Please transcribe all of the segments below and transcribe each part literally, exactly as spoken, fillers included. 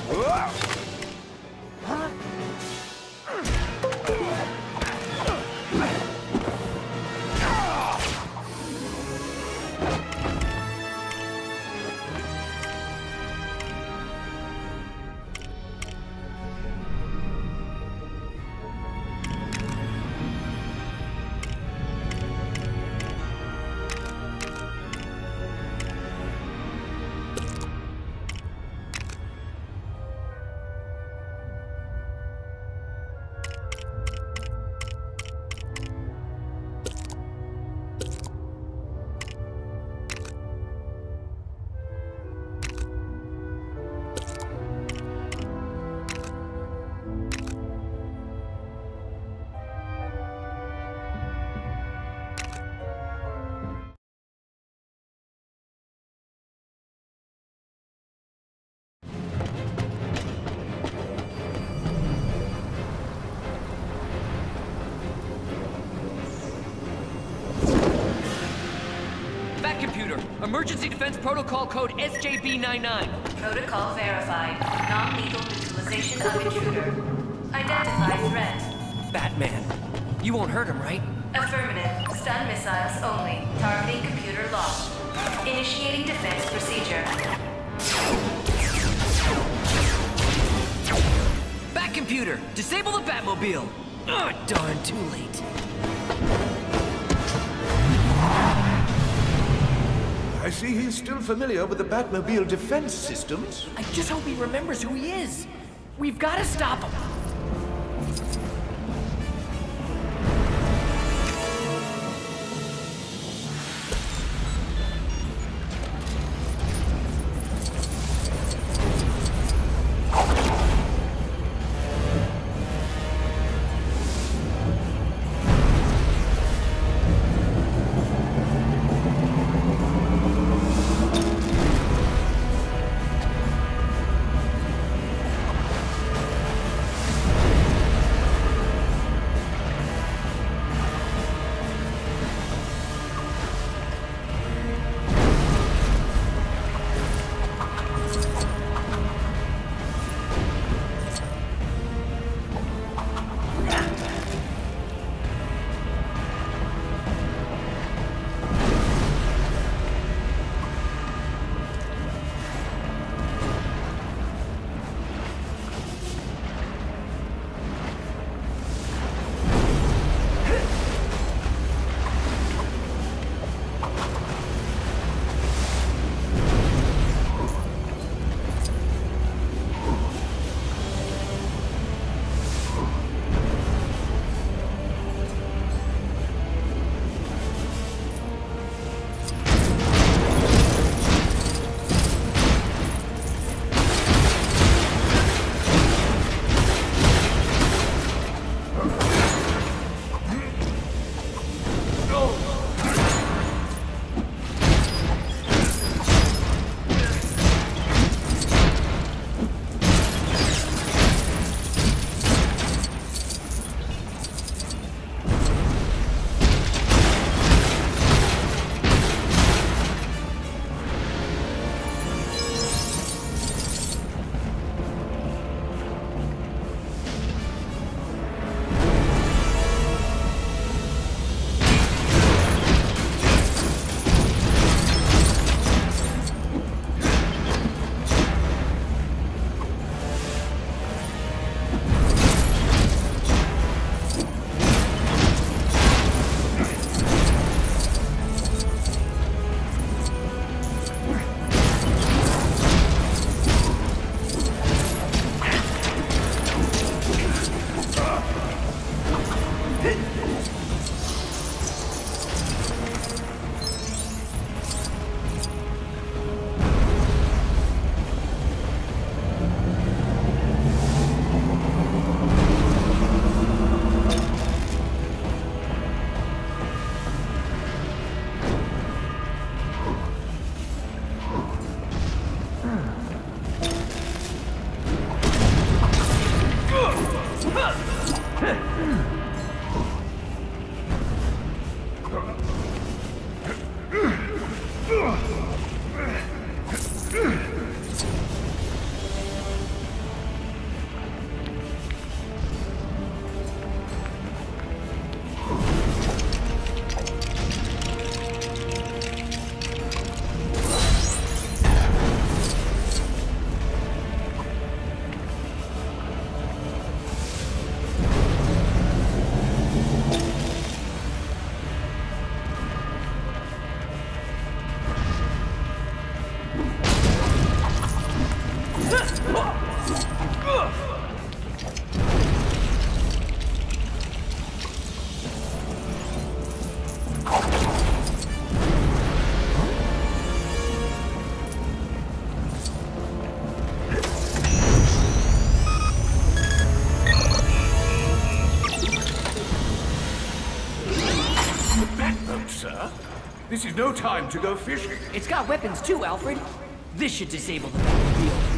Computer, Emergency Defense Protocol Code S J B ninety-nine. Protocol verified. Non-lethal neutralization of intruder. Identify threat. Batman. You won't hurt him, right? Affirmative. Stun missiles only. Targeting computer locked. Initiating defense procedure. Bat Computer, disable the Batmobile. Ugh, darn, too late. I see he's still familiar with the Batmobile defense systems. I just hope he remembers who he is. We've got to stop him. Sir, this is no time to go fishing. It's got weapons too, Alfred. This should disable the Batmobile.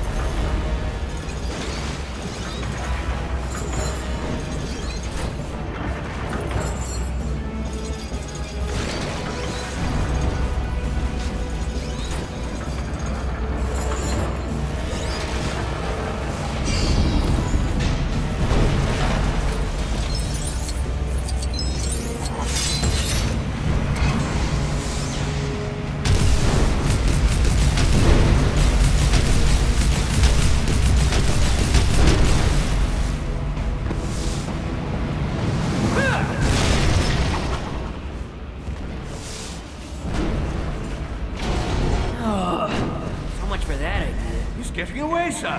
For that idea. He's getting away, sir.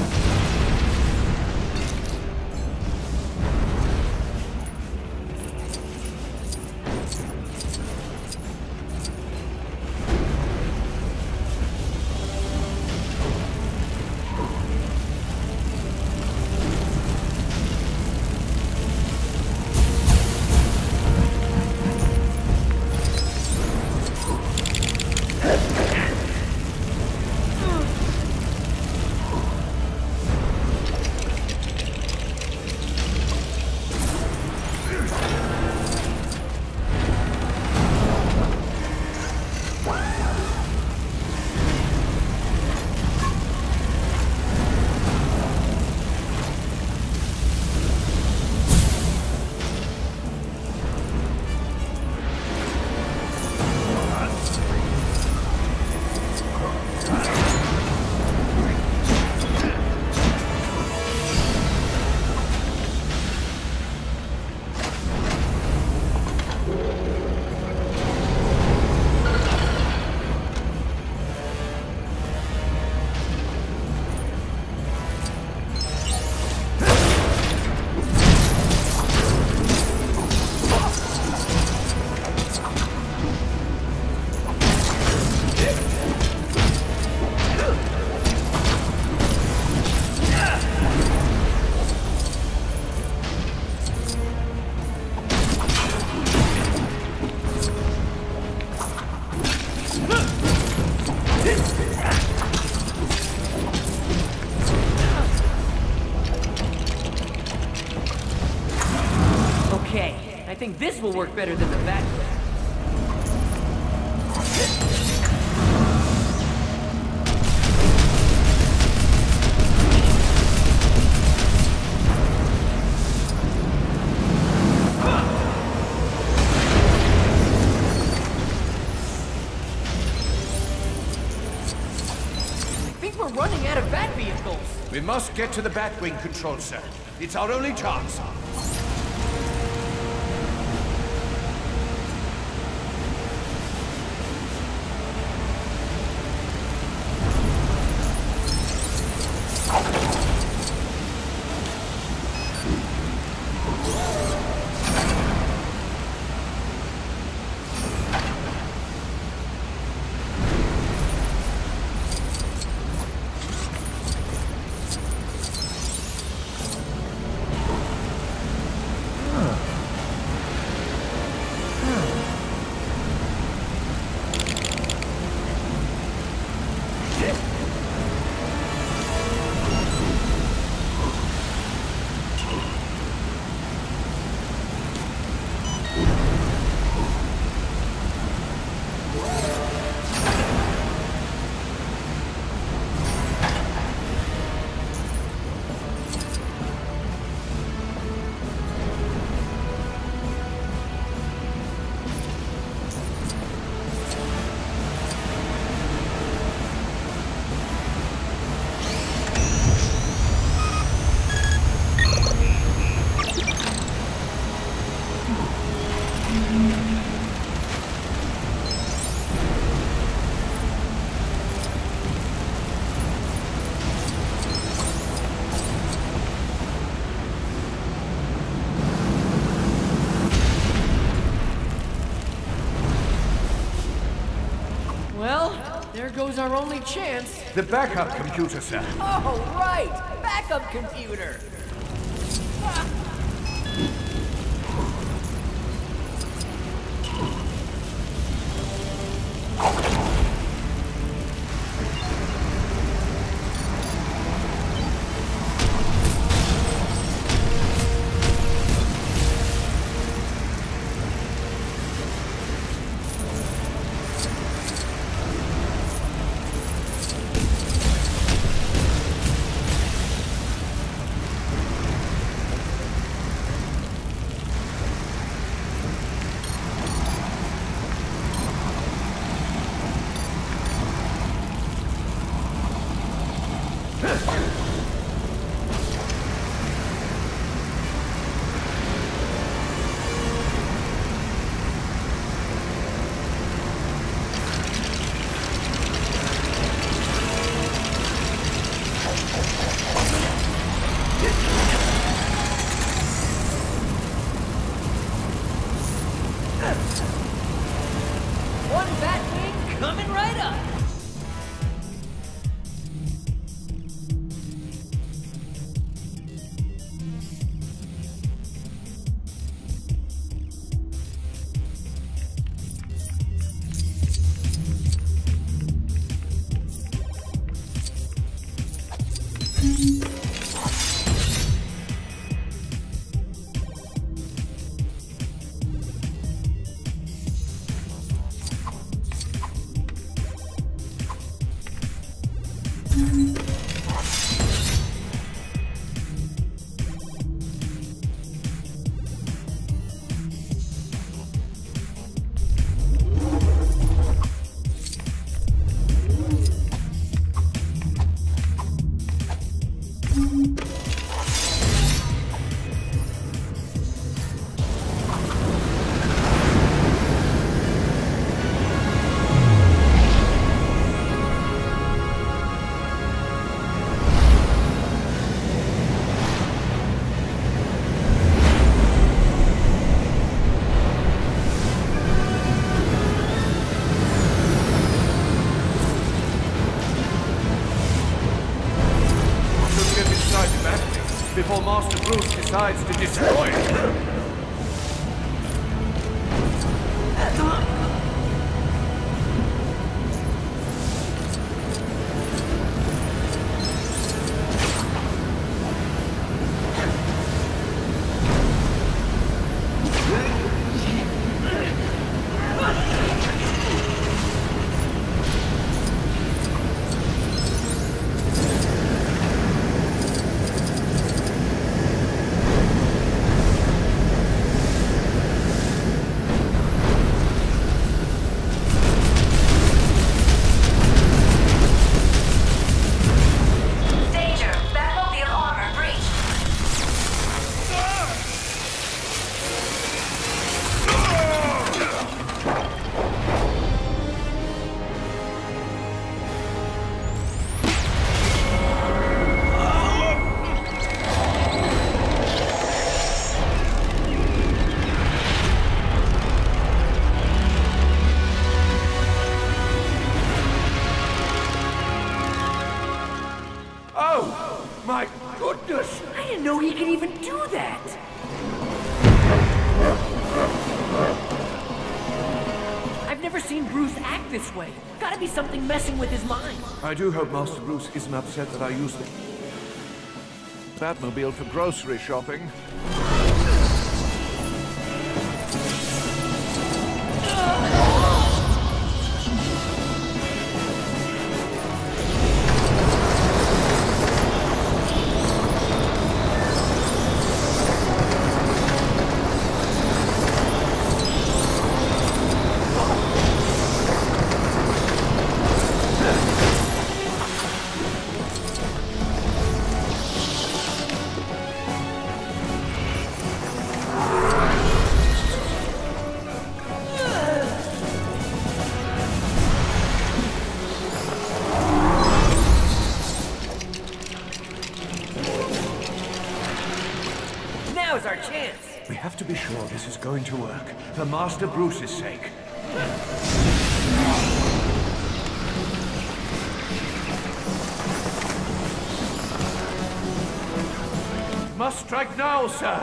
I think this will work better than the Batwing. I think we're running out of Bat vehicles. We must get to the Batwing control, sir. It's our only chance. goes our only chance. The backup computer, sir. Oh, right! Backup computer! One Batwing coming right up! Before Master Bruce decides to destroy it. My goodness! I didn't know he could even do that! I've never seen Bruce act this way. Gotta be something messing with his mind. I do hope Master Bruce isn't upset that I use the Batmobile for grocery shopping. Now's our chance. We have to be sure this is going to work, for Master Bruce's sake. Must strike now, sir.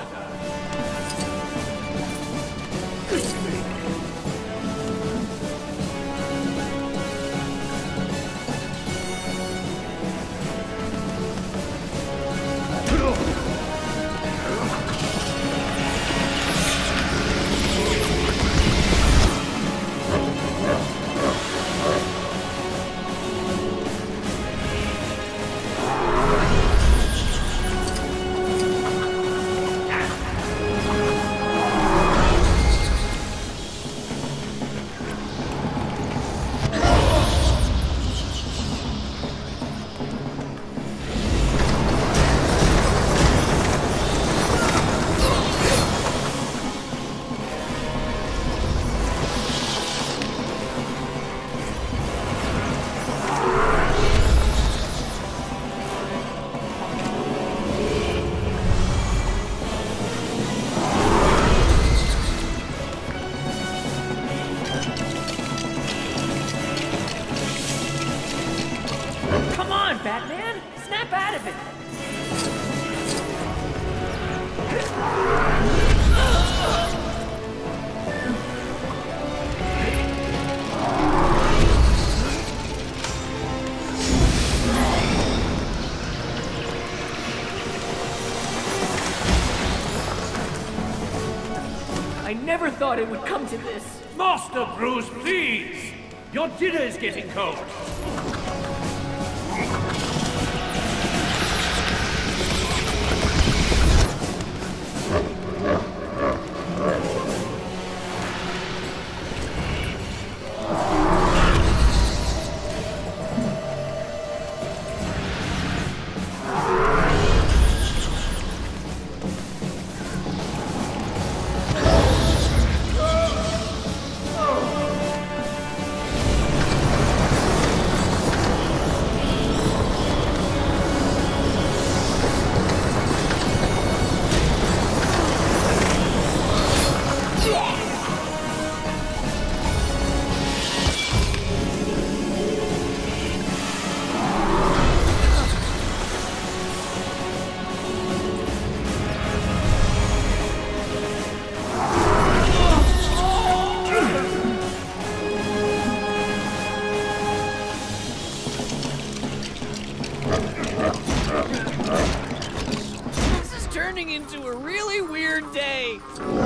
Batman! Snap out of it! I never thought it would come to this. Master Bruce, please! Your dinner is getting cold. Turning into a really weird day.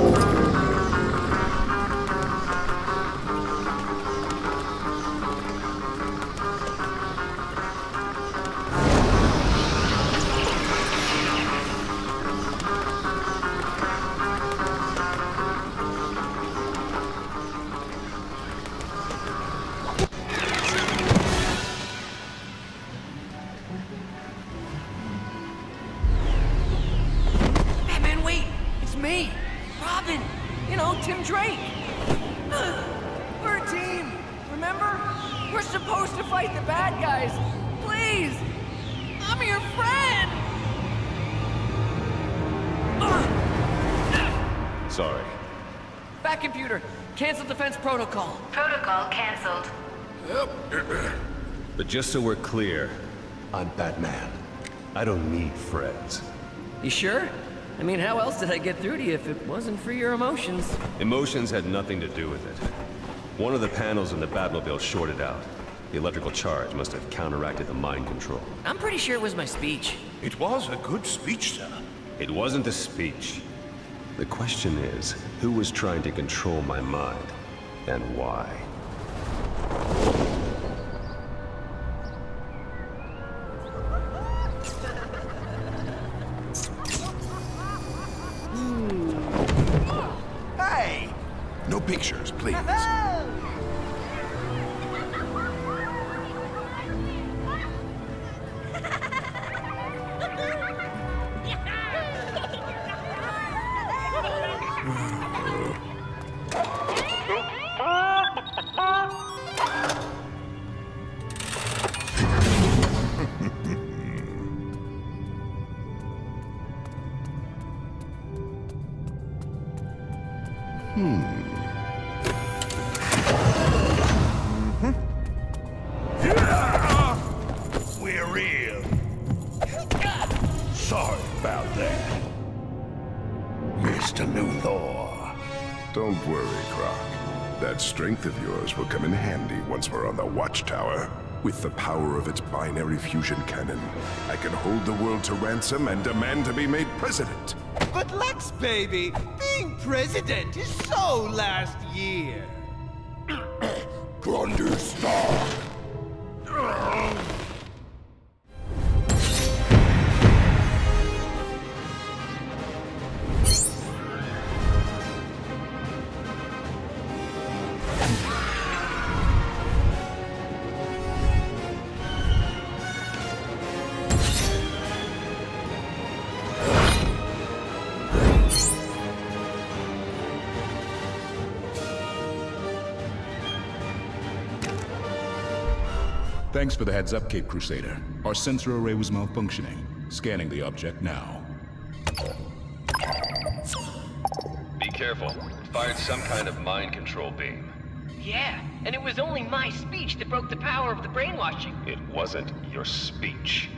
Me, Robin, you know, Tim Drake. We're a team, remember? We're supposed to fight the bad guys. Please, I'm your friend. Sorry. Back computer, cancel defense protocol. Protocol cancelled. But just so we're clear, I'm Batman. I don't need friends. You sure? I mean, how else did I get through to you if it wasn't for your emotions? Emotions had nothing to do with it. One of the panels in the Batmobile shorted out. The electrical charge must have counteracted the mind control. I'm pretty sure it was my speech. It was a good speech, sir. It wasn't a speech. The question is, who was trying to control my mind, and why? Hey! No pictures, please. sorry about that. Mister Luthor. Don't worry, Croc. That strength of yours will come in handy once we're on the Watchtower. With the power of its binary fusion cannon, I can hold the world to ransom and demand to be made president. But Lex, baby, being president is so last year. Grundy Stark. Thanks for the heads up, Cape Crusader. Our sensor array was malfunctioning. Scanning the object now. Be careful. It fired some kind of mind control beam. Yeah, and it was only my speech that broke the power of the brainwashing. It wasn't your speech.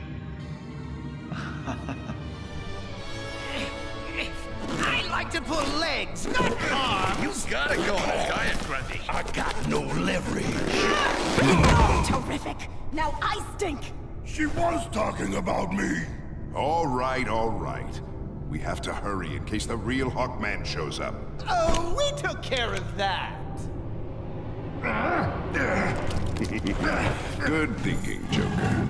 I like to pull legs, not arms. You gotta go on a diet, Grundy. I got no leverage. Terrific! Now I stink! She was talking about me. All right, all right. We have to hurry in case the real Hawkman shows up. Oh, we took care of that. Good thinking, Joker.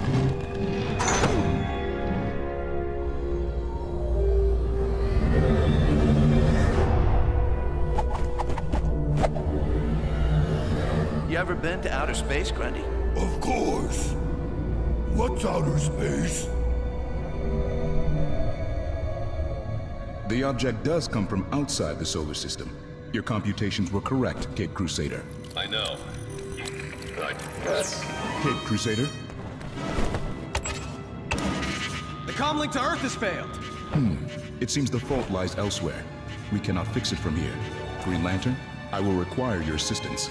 You ever been to outer space, Grundy? Of course. What's outer space? The object does come from outside the solar system. Your computations were correct, Cape Crusader. I know. I... Cape Crusader? The comlink to Earth has failed. Hmm. It seems the fault lies elsewhere. We cannot fix it from here. Green Lantern, I will require your assistance.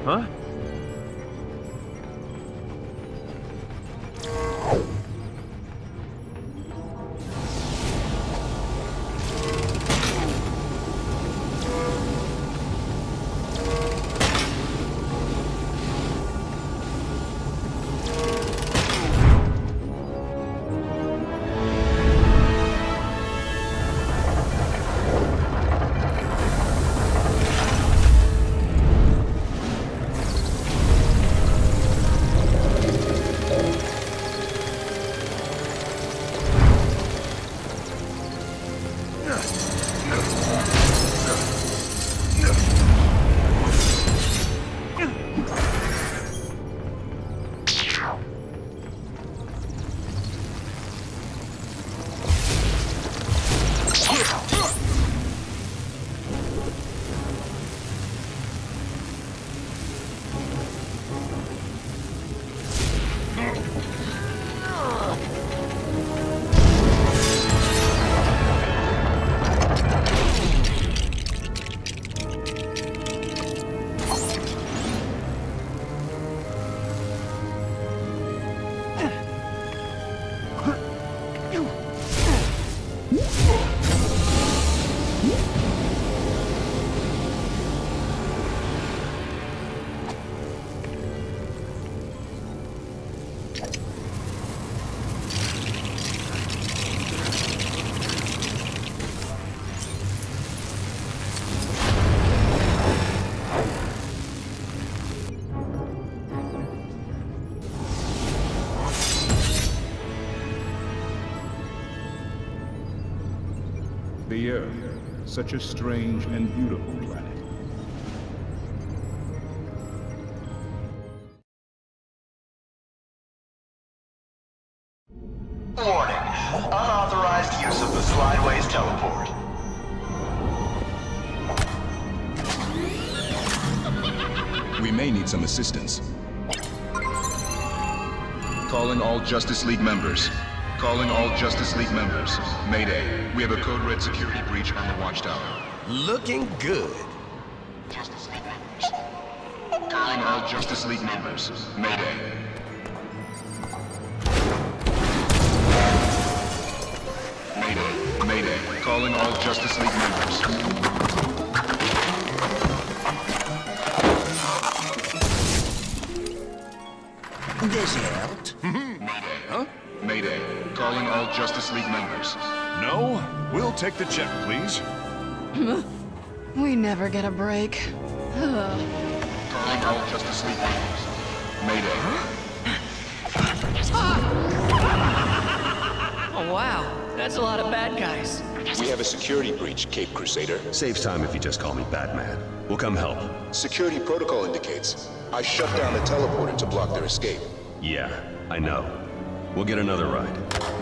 Huh? The Earth, such a strange and beautiful planet. Warning. Unauthorized use of the Slideways teleport. We may need some assistance. Calling all Justice League members. Calling all Justice League members. Mayday. We have a Code Red security breach on the Watchtower. Looking good. Justice League members. Calling all Justice League members. Mayday. Mayday. Mayday. Calling all Justice League members. This helped. Mayday. Huh? Mayday. Calling all Justice League members. No? We'll take the check, please. We never get a break. Ugh. Calling all Justice League members. Mayday. Oh, wow. That's a lot of bad guys. We have a security breach, Cape Crusader. Saves time if you just call me Batman. We'll come help. Security protocol indicates I shut down the teleporter to block their escape. Yeah, I know. We'll get another ride.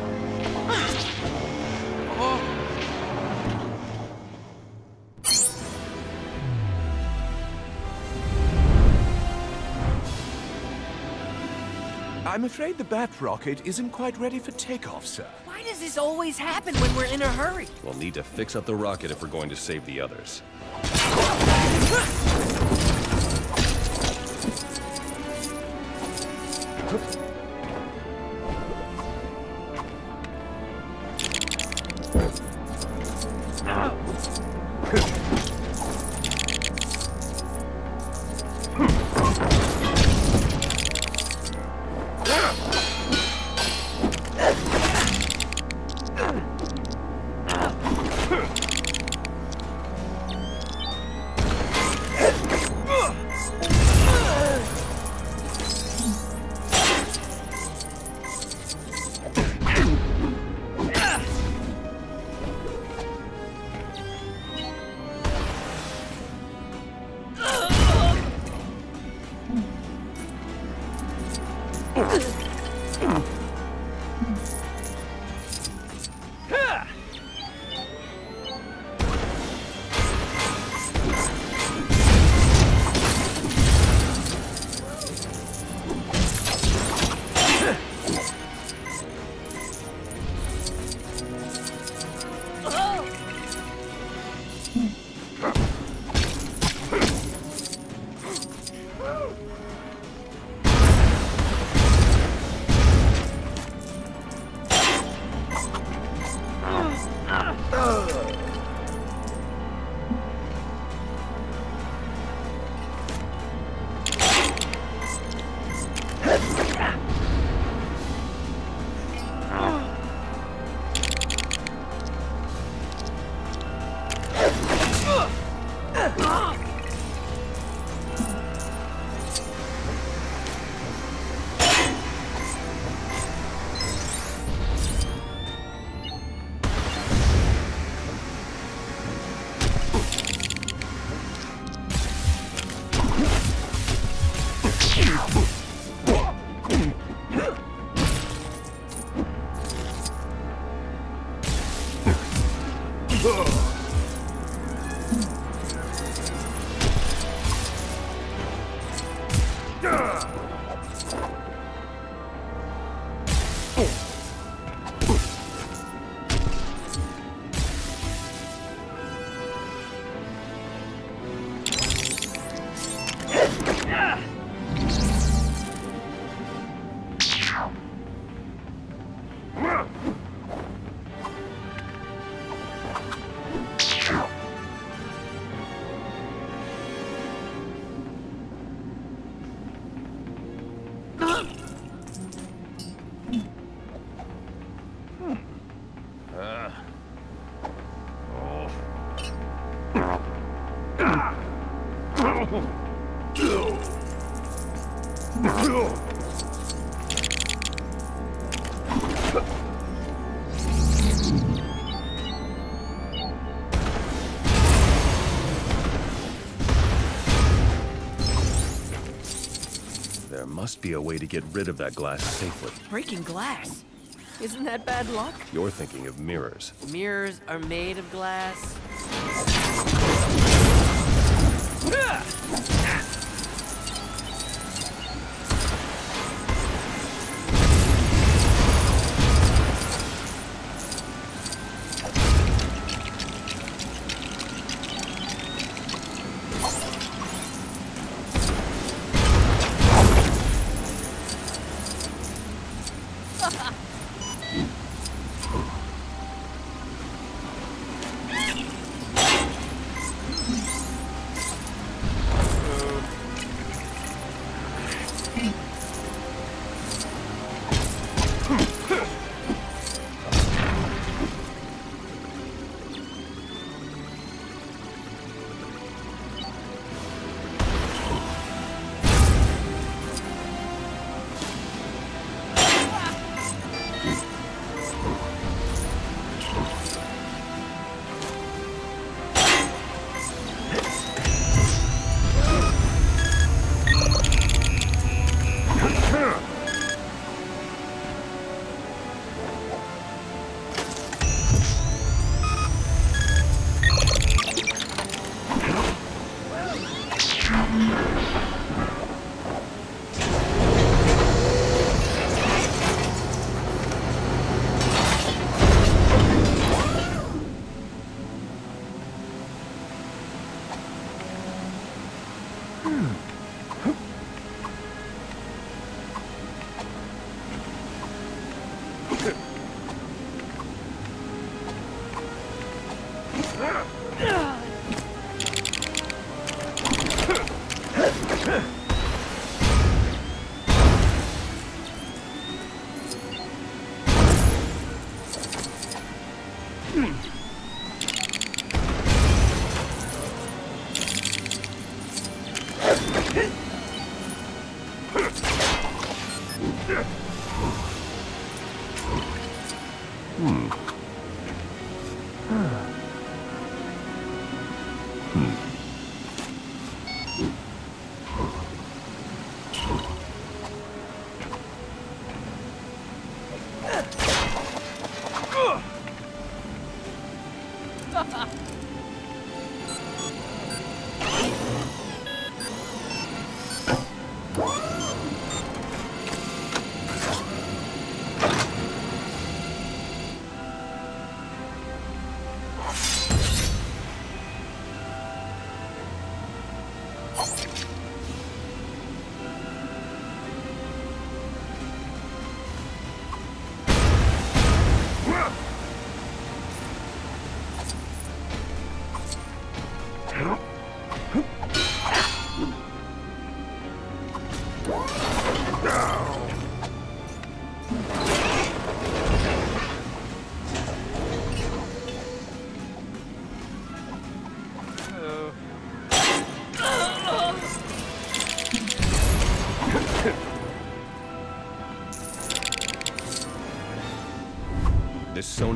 I'm afraid the Bat Rocket isn't quite ready for takeoff, sir. Why does this always happen when we're in a hurry? We'll need to fix up the rocket if we're going to save the others. There must be a way to get rid of that glass safely. Breaking glass? Isn't that bad luck? You're thinking of mirrors. Mirrors are made of glass.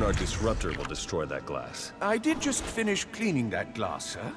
our disruptor will destroy that glass. I did just finish cleaning that glass, sir.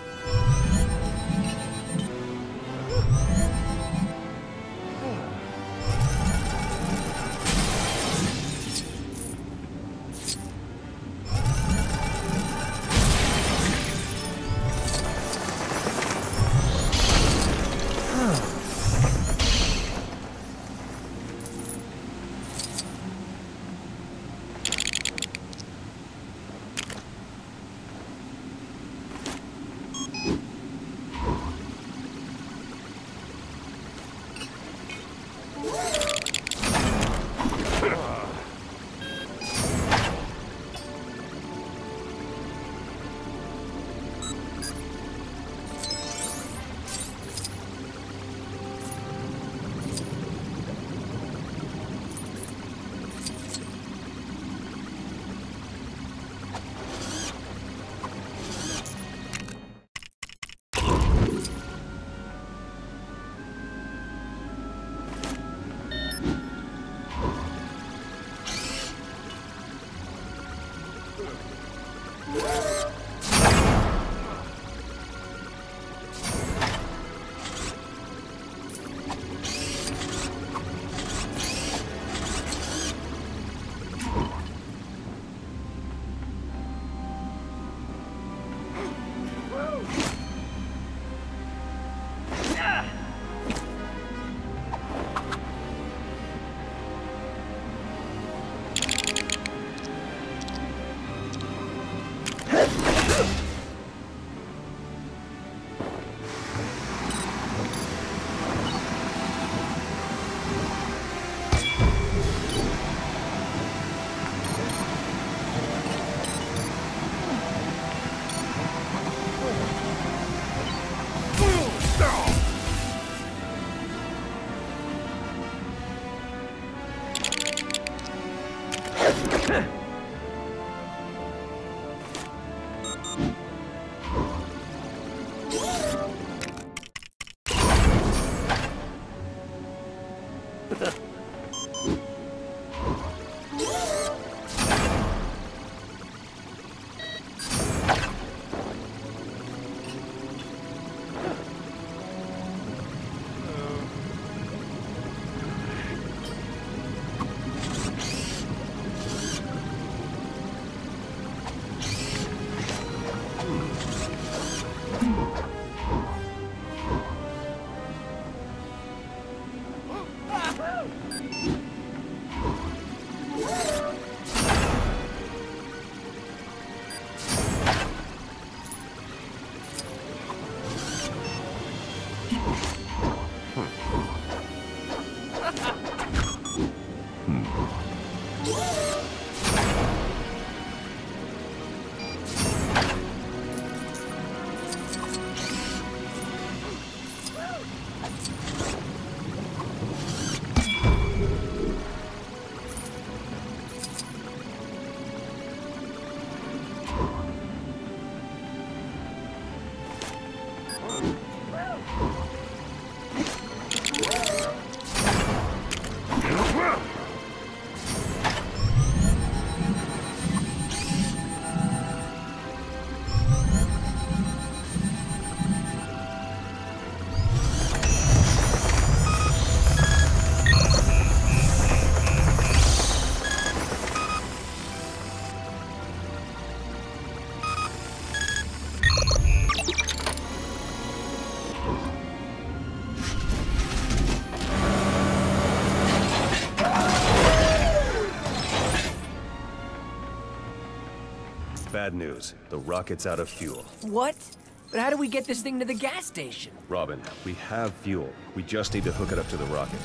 Bad news. The rocket's out of fuel. What? But how do we get this thing to the gas station? Robin, we have fuel. We just need to hook it up to the rocket.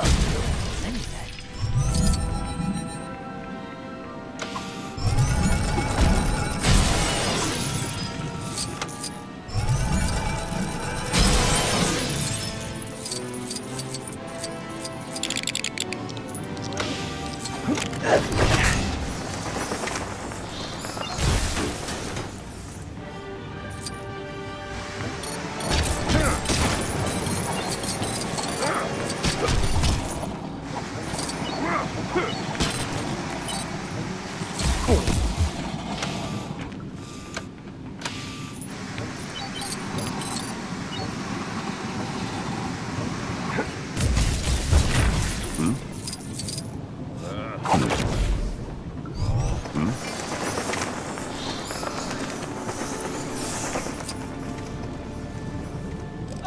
Oh! Send me that.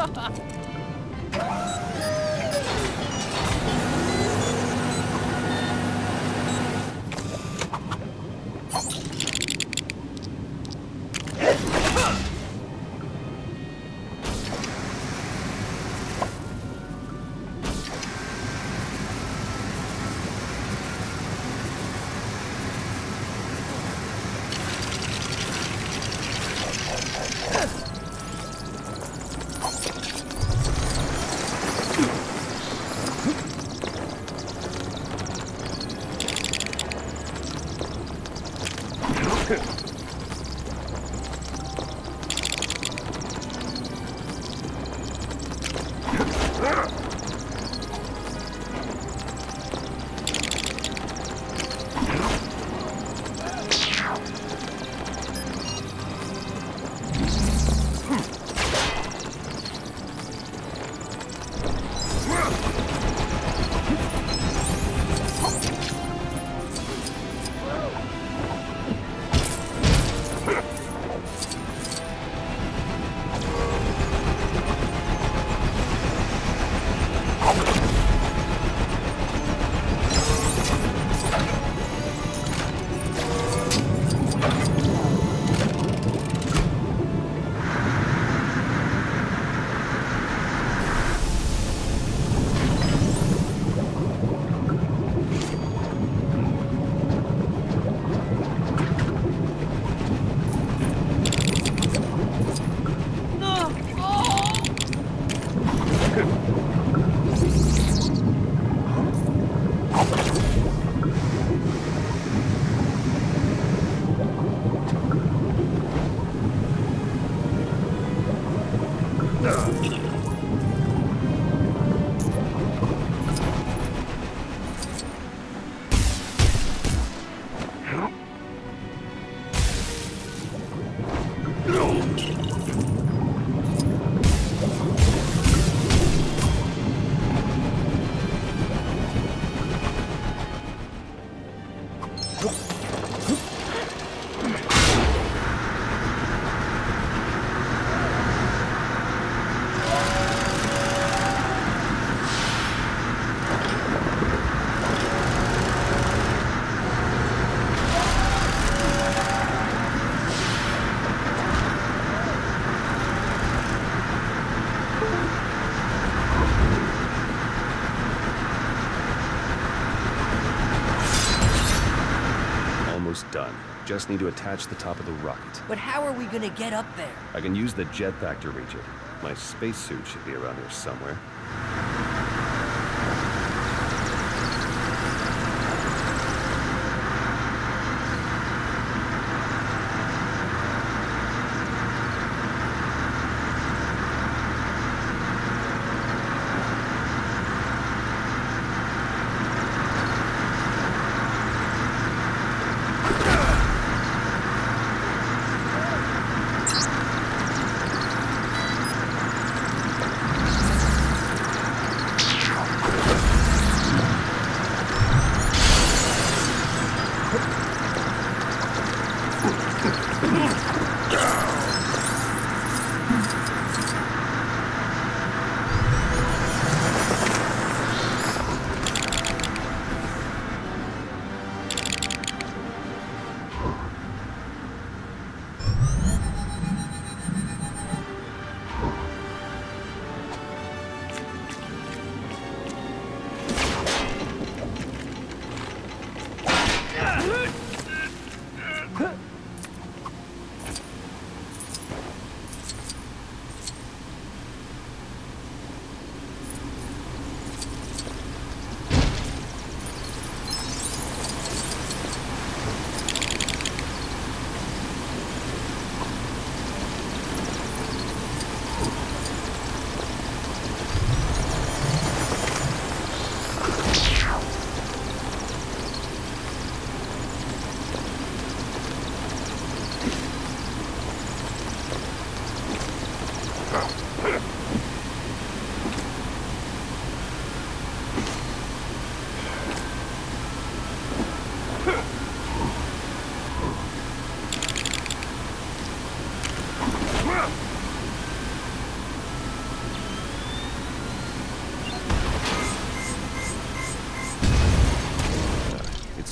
Done. Just need to attach the top of the rocket. But how are we gonna get up there? I can use the jetpack to reach it. My spacesuit should be around here somewhere.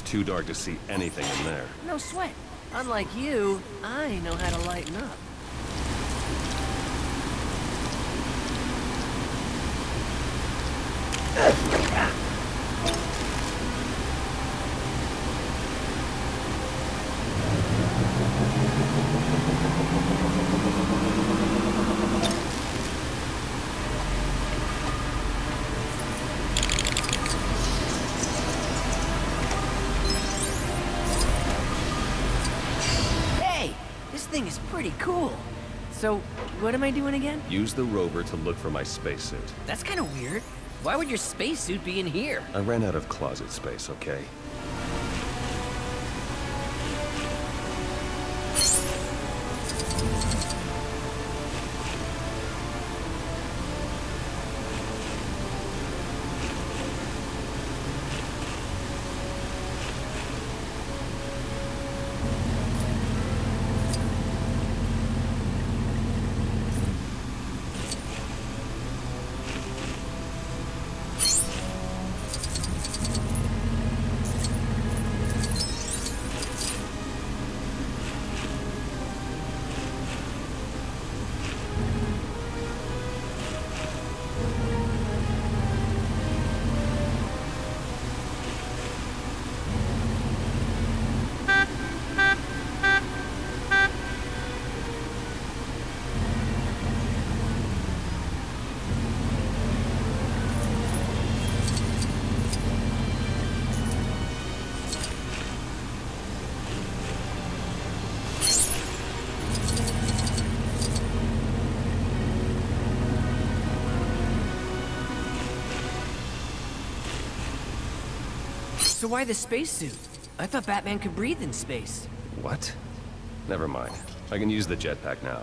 too dark to see anything in there. No sweat. Unlike you, I know how to lighten up. Thing is pretty cool. So, what am I doing again? Use the rover to look for my spacesuit. That's kind of weird. Why would your spacesuit be in here? I ran out of closet space, okay? So why the spacesuit? I thought Batman could breathe in space. What? Never mind. I can use the jetpack now.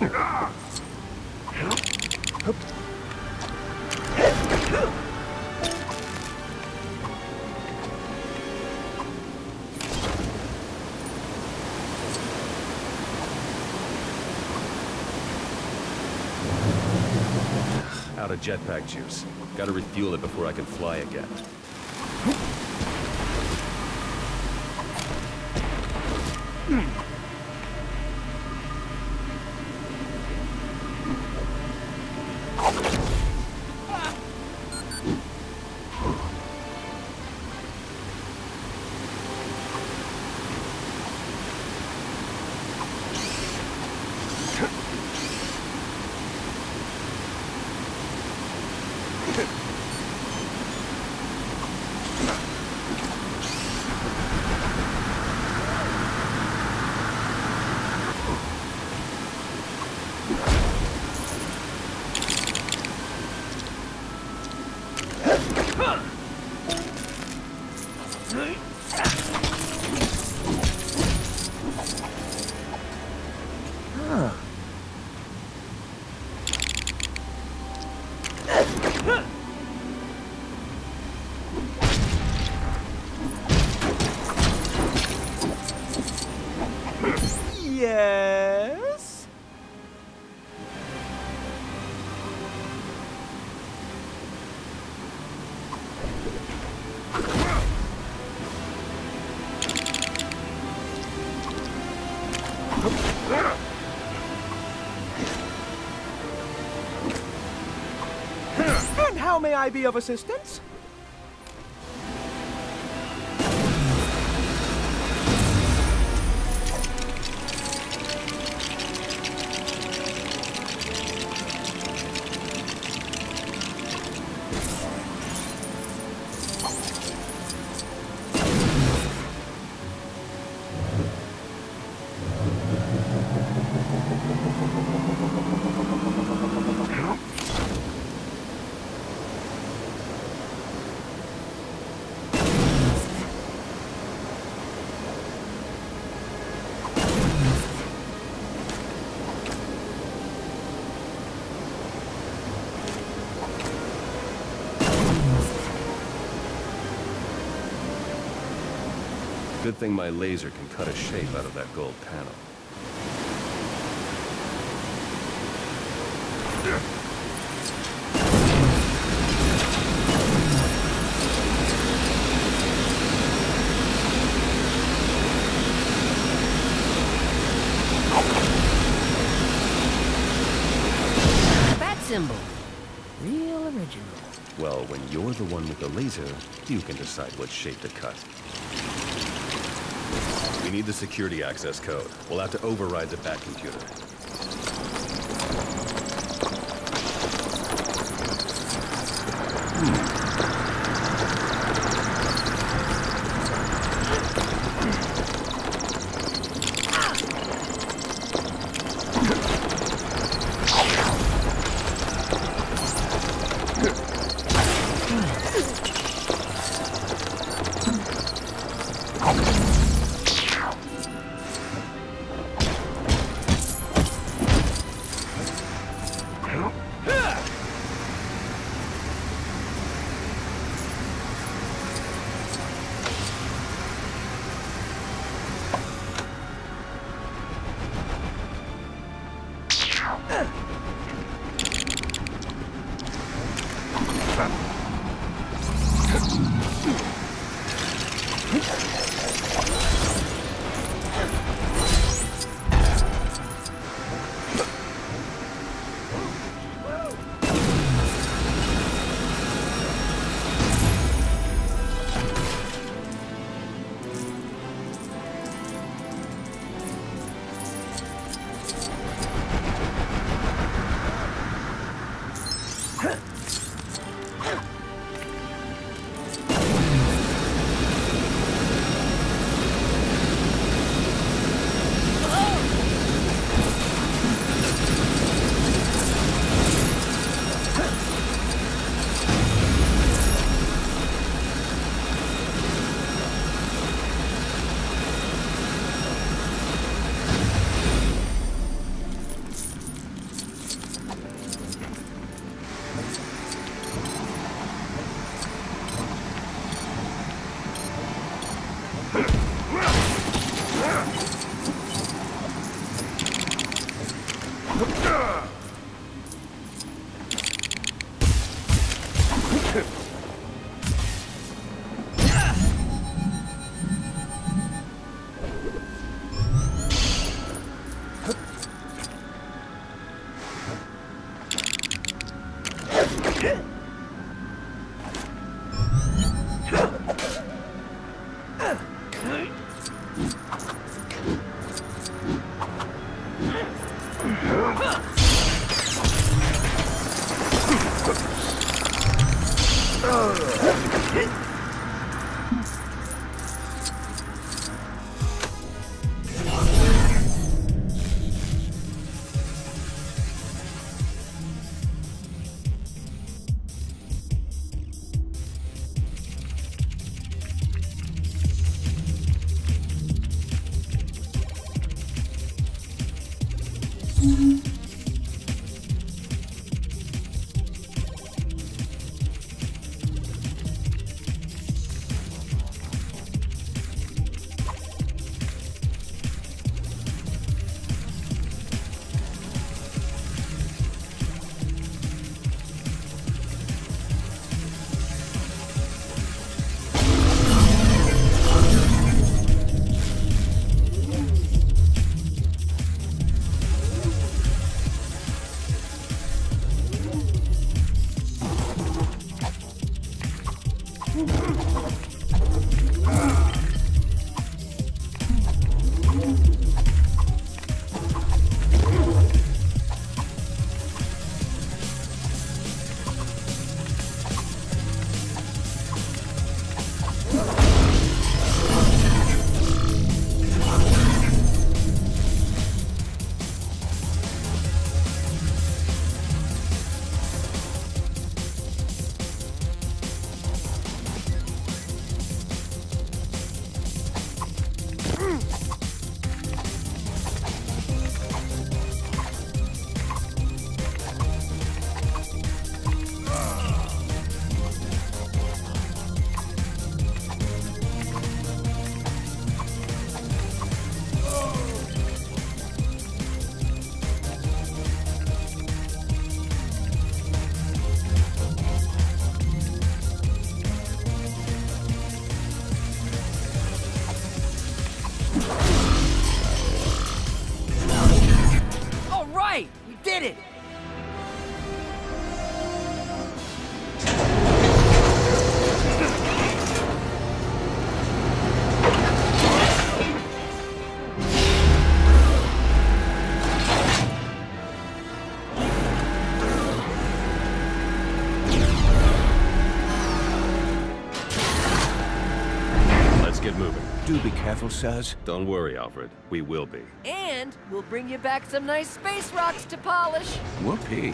Out of jetpack juice. Gotta refuel it before I can fly again. Yes? And how may I be of assistance? Good thing my laser can cut a shape out of that gold panel. Bat symbol. Real original. Well, when you're the one with the laser, you can decide what shape to cut. We need the security access code. We'll have to override the Bat computer. did it! Get moving. Do be careful, sirs. Don't worry, Alfred. We will be. And we'll bring you back some nice space rocks to polish. Whoopee.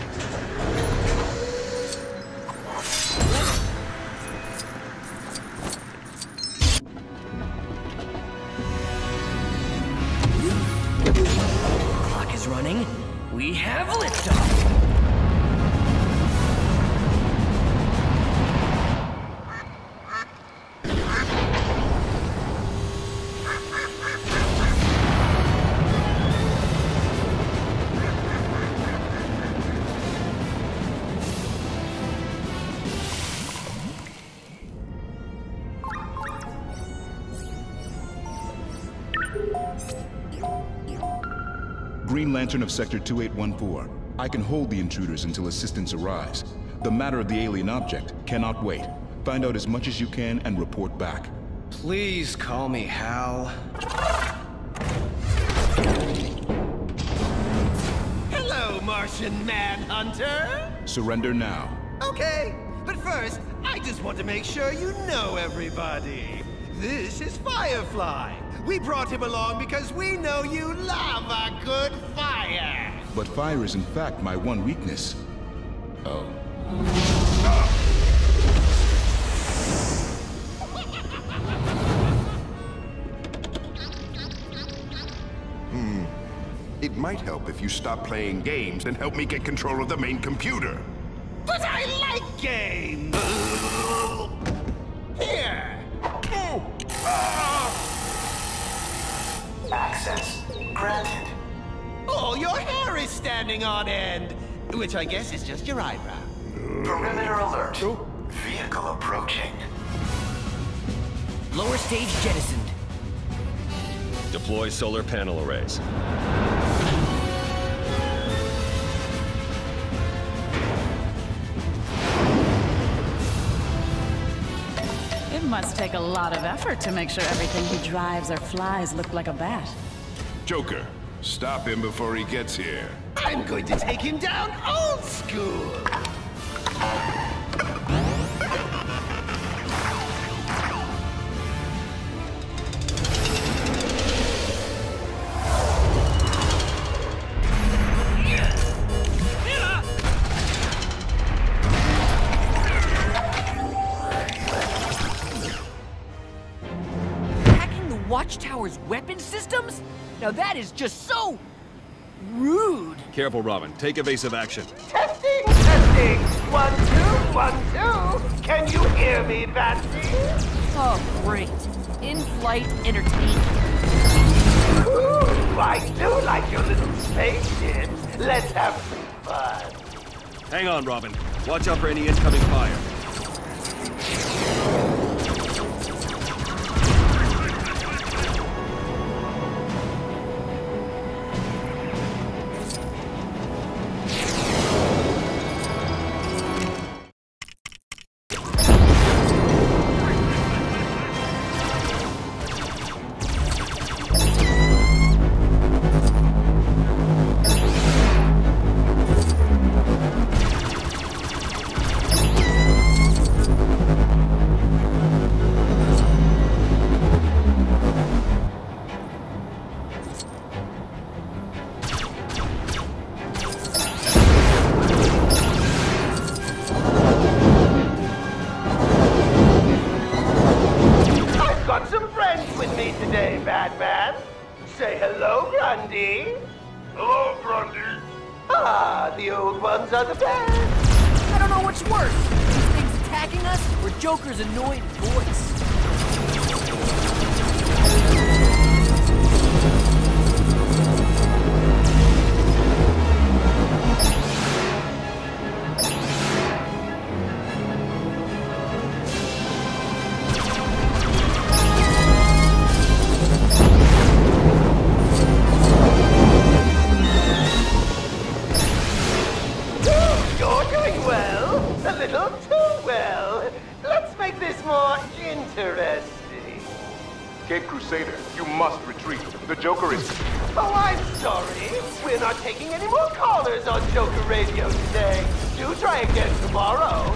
Clock is running. We have liftoff. Green Lantern of Sector two eight one four. I can hold the intruders until assistance arrives. The matter of the alien object cannot wait. Find out as much as you can and report back. Please call me Hal. Hello, Martian Manhunter! Surrender now. Okay, but first, I just want to make sure you know everybody. This is Firefly. We brought him along because we know you love a good fire. But fire is in fact my one weakness. Oh. Hmm. It might help if you stop playing games and help me get control of the main computer. But I like games! Here! Access granted. all your hair is standing on end. Which I guess is just your eyebrow. Perimeter alert. Vehicle approaching. Lower stage jettisoned. Deploy solar panel arrays. It must take a lot of effort to make sure everything he drives or flies look like a bat. Joker, stop him before he gets here. I'm going to take him down old school. Watchtower's weapon systems? Now that is just so rude. Careful, Robin. Take evasive action. Testing, testing. One, two, one, two. Can you hear me, Batsy? Oh, great. In-flight entertainment. Ooh, I do like your little spaceships. Let's have some fun. Hang on, Robin. Watch out for any incoming fire. Say hello, Grundy. Hello, Grundy. Ah, the old ones are the best. I don't know what's worse. These things attacking us or Joker's annoying voice. Cape Crusader, you must retreat. The Joker is... Oh, I'm sorry. We're not taking any more callers on Joker Radio today. Do try again tomorrow.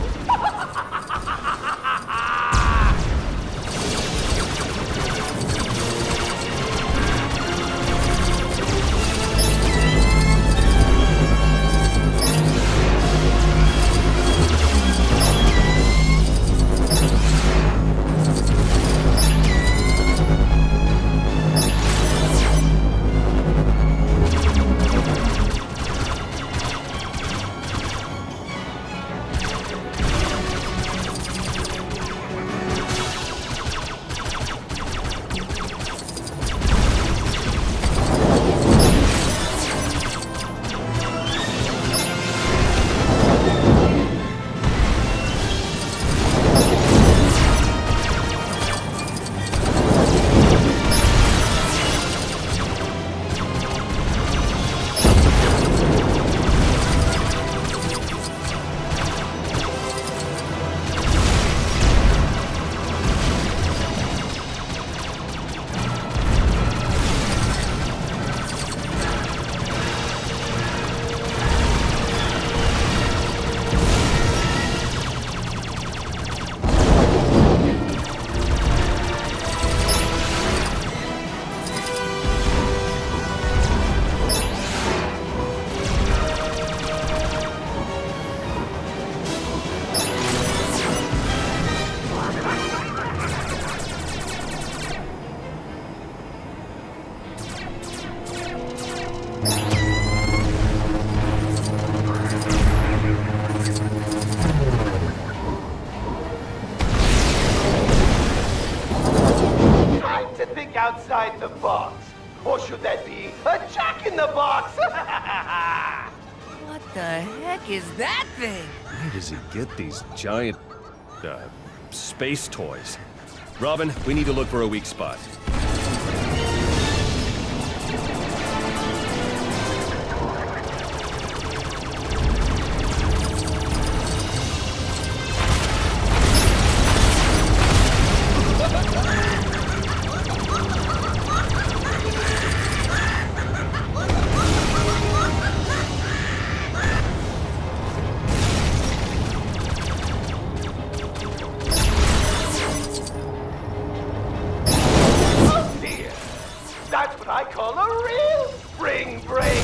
box! What the heck is that thing? Where does he get these giant, uh, space toys? Robin, we need to look for a weak spot. That's what I call a real spring break!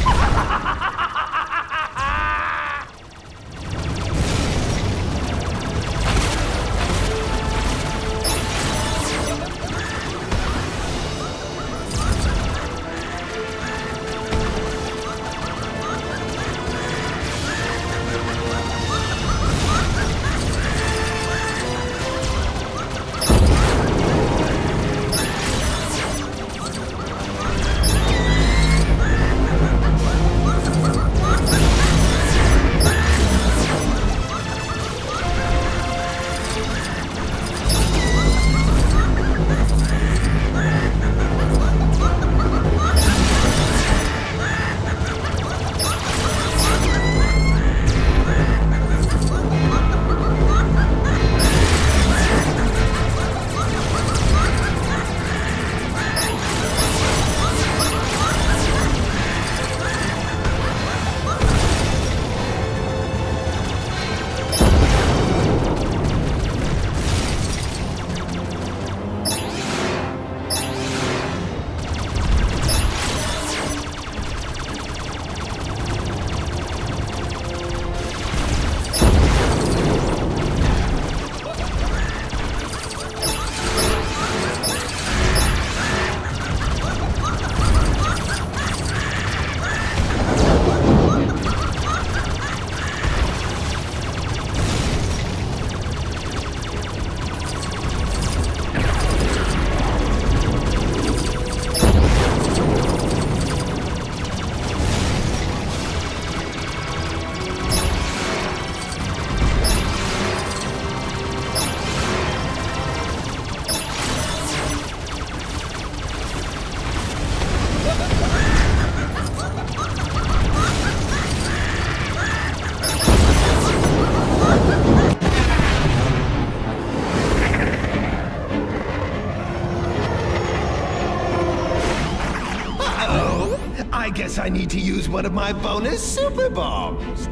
I guess I need to use one of my bonus super bombs.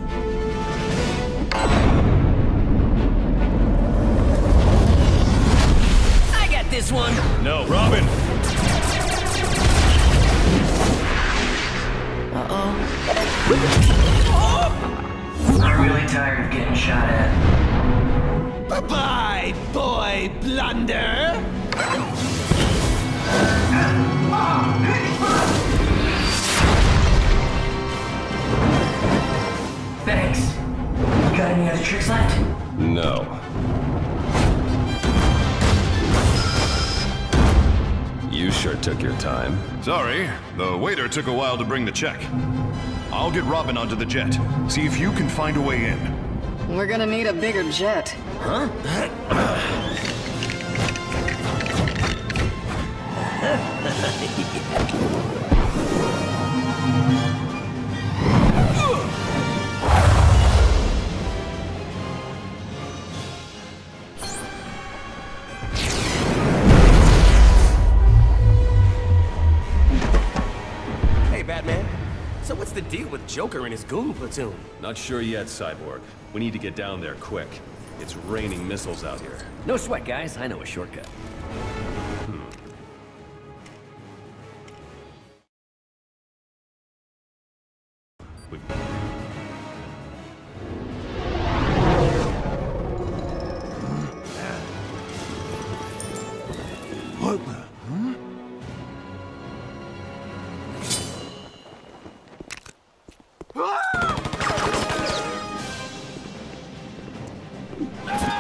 I got this one. No, Robin! Uh-oh. I'm really tired of getting shot at. Bye-bye, boy blunder! Thanks. You got any other tricks left? No. You sure took your time. Sorry, the waiter took a while to bring the check. I'll get Robin onto the jet. See if you can find a way in. We're gonna need a bigger jet. Huh? Batman. So what's the deal with Joker and his goon platoon? Not sure yet, Cyborg. We need to get down there quick. It's raining missiles out here. No sweat, guys. I know a shortcut. Hmm. We... What the? Huh? Ah!